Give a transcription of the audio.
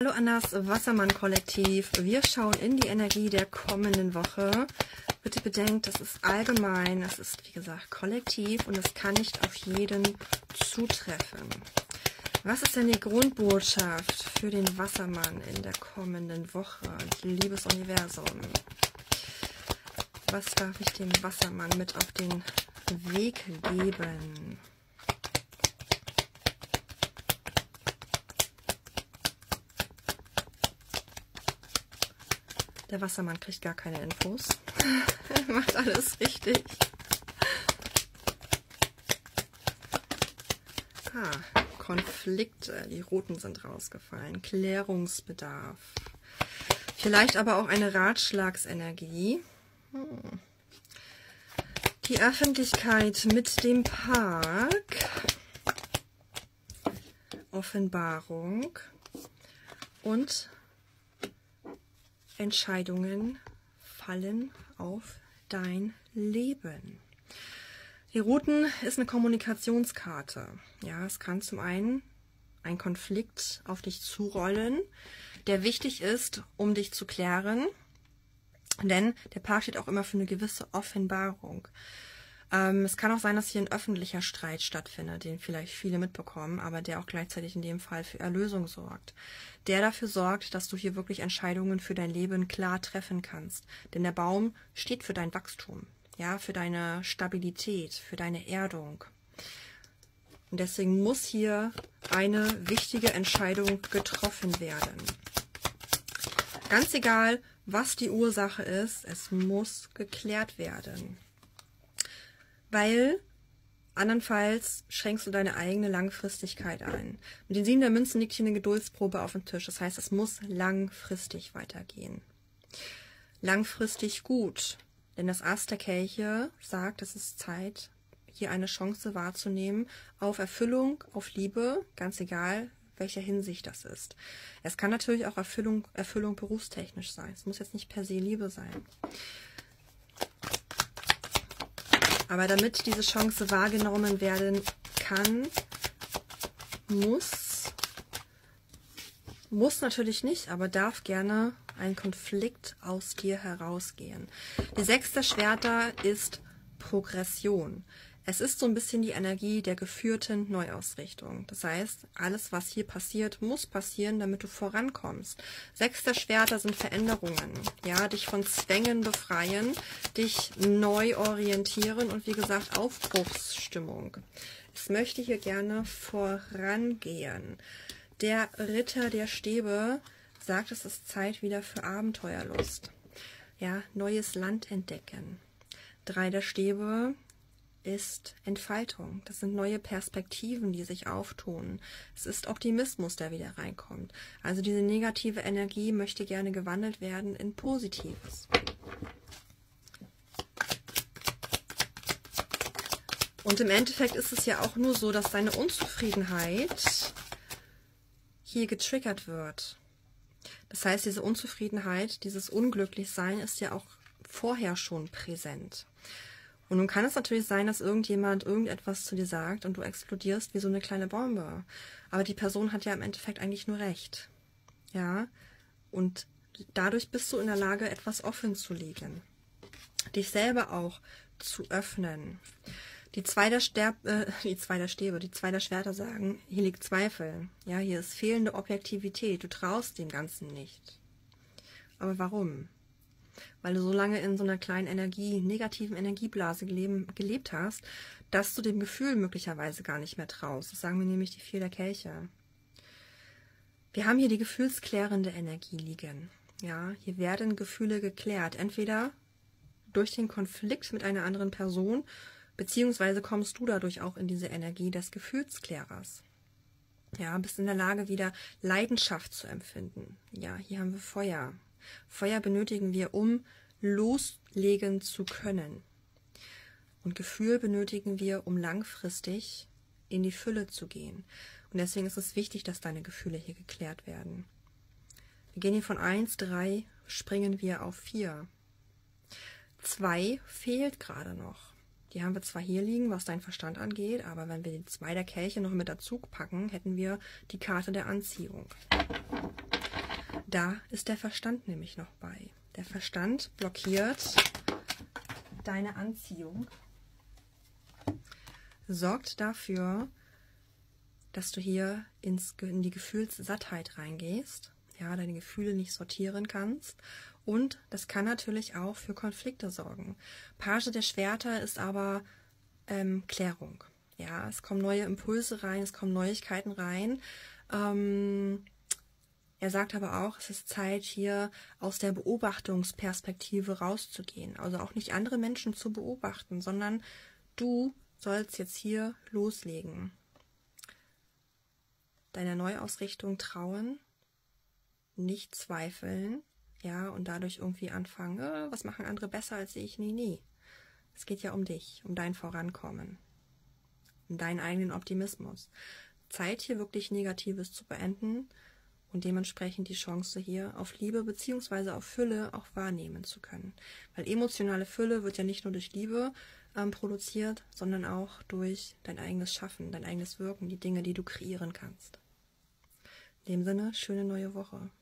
Hallo an das Wassermann-Kollektiv. Wir schauen in die Energie der kommenden Woche. Bitte bedenkt, das ist allgemein, es ist wie gesagt kollektiv und es kann nicht auf jeden zutreffen. Was ist denn die Grundbotschaft für den Wassermann in der kommenden Woche? Liebes Universum, was darf ich dem Wassermann mit auf den Weg geben? Der Wassermann kriegt gar keine Infos. Macht alles richtig. Konflikte, die roten sind rausgefallen. Klärungsbedarf. Vielleicht aber auch eine Ratschlagsenergie. Die Öffentlichkeit mit dem Park. Offenbarung. Und Entscheidungen fallen auf dein Leben. Die Routen ist eine Kommunikationskarte. Ja, es kann zum einen ein Konflikt auf dich zurollen, der wichtig ist, um dich zu klären, denn der Paar steht auch immer für eine gewisse Offenbarung. Es kann auch sein, dass hier ein öffentlicher Streit stattfindet, den vielleicht viele mitbekommen, aber der auch gleichzeitig in dem Fall für Erlösung sorgt. Der dafür sorgt, dass du hier wirklich Entscheidungen für dein Leben klar treffen kannst. Denn der Baum steht für dein Wachstum, ja, für deine Stabilität, für deine Erdung. Und deswegen muss hier eine wichtige Entscheidung getroffen werden. Ganz egal, was die Ursache ist, es muss geklärt werden. Weil andernfalls schränkst du deine eigene Langfristigkeit ein. Mit den 7 der Münzen liegt hier eine Geduldsprobe auf dem Tisch. Das heißt, es muss langfristig weitergehen. Langfristig gut. Denn das Ass der Kelche sagt, es ist Zeit, hier eine Chance wahrzunehmen auf Erfüllung, auf Liebe, ganz egal, welcher Hinsicht das ist. Es kann natürlich auch Erfüllung berufstechnisch sein. Es muss jetzt nicht per se Liebe sein. Aber damit diese Chance wahrgenommen werden kann, muss natürlich nicht, aber darf gerne ein Konflikt aus dir herausgehen. Die 6 der Schwerter ist Progression. Es ist so ein bisschen die Energie der geführten Neuausrichtung. Das heißt, alles, was hier passiert, muss passieren, damit du vorankommst. 6 der Schwerter sind Veränderungen. Ja, dich von Zwängen befreien, dich neu orientieren und wie gesagt, Aufbruchsstimmung. Ich möchte hier gerne vorangehen. Der Ritter der Stäbe sagt, es ist Zeit wieder für Abenteuerlust. Ja, neues Land entdecken. 3 der Stäbe ist Entfaltung. Das sind neue Perspektiven, die sich auftun. Es ist Optimismus, der wieder reinkommt. Also diese negative Energie möchte gerne gewandelt werden in Positives. Und im Endeffekt ist es ja auch nur so, dass deine Unzufriedenheit hier getriggert wird. Das heißt, diese Unzufriedenheit, dieses Unglücklichsein ist ja auch vorher schon präsent. Und nun kann es natürlich sein, dass irgendjemand irgendetwas zu dir sagt und du explodierst wie so eine kleine Bombe. Aber die Person hat ja im Endeffekt eigentlich nur recht. Ja? Und dadurch bist du in der Lage, etwas offen zu legen. Dich selber auch zu öffnen. Die 2 der Stäbe, die 2 der Schwerter sagen, hier liegt Zweifel. Ja, hier ist fehlende Objektivität. Du traust dem Ganzen nicht. Aber warum? Weil du so lange in so einer kleinen negativen Energieblase gelebt hast, dass du dem Gefühl möglicherweise gar nicht mehr traust. Das sagen mir nämlich die 4 der Kelche. Wir haben hier die gefühlsklärende Energie liegen. Ja, hier werden Gefühle geklärt. Entweder durch den Konflikt mit einer anderen Person, beziehungsweise kommst du dadurch auch in diese Energie des Gefühlsklärers. Ja, bist in der Lage, wieder Leidenschaft zu empfinden. Ja, hier haben wir Feuer. Feuer benötigen wir, um loslegen zu können. Und Gefühl benötigen wir, um langfristig in die Fülle zu gehen. Und deswegen ist es wichtig, dass deine Gefühle hier geklärt werden. Wir gehen hier von 1, 3, springen wir auf 4. 2 fehlt gerade noch. Die haben wir zwar hier liegen, was dein Verstand angeht, aber wenn wir die 2 der Kelche noch mit dazu packen, hätten wir die Karte der Anziehung. Da ist der Verstand nämlich noch bei. Der Verstand blockiert deine Anziehung, sorgt dafür, dass du hier in die Gefühlssattheit reingehst, ja, deine Gefühle nicht sortieren kannst. Und das kann natürlich auch für Konflikte sorgen. Page der Schwerter ist aber Klärung. Ja, es kommen neue Impulse rein, es kommen Neuigkeiten rein. Er sagt aber auch, es ist Zeit, hier aus der Beobachtungsperspektive rauszugehen. Also auch nicht andere Menschen zu beobachten, sondern du sollst jetzt hier loslegen. Deiner Neuausrichtung trauen, nicht zweifeln, ja, und dadurch irgendwie anfangen, was machen andere besser als ich? Nee. Es geht ja um dich, um dein Vorankommen, um deinen eigenen Optimismus. Zeit, hier wirklich Negatives zu beenden und dementsprechend die Chance hier auf Liebe bzw. auf Fülle auch wahrnehmen zu können. Weil emotionale Fülle wird ja nicht nur durch Liebe produziert, sondern auch durch dein eigenes Schaffen, dein eigenes Wirken, die Dinge, die du kreieren kannst. In dem Sinne, schöne neue Woche.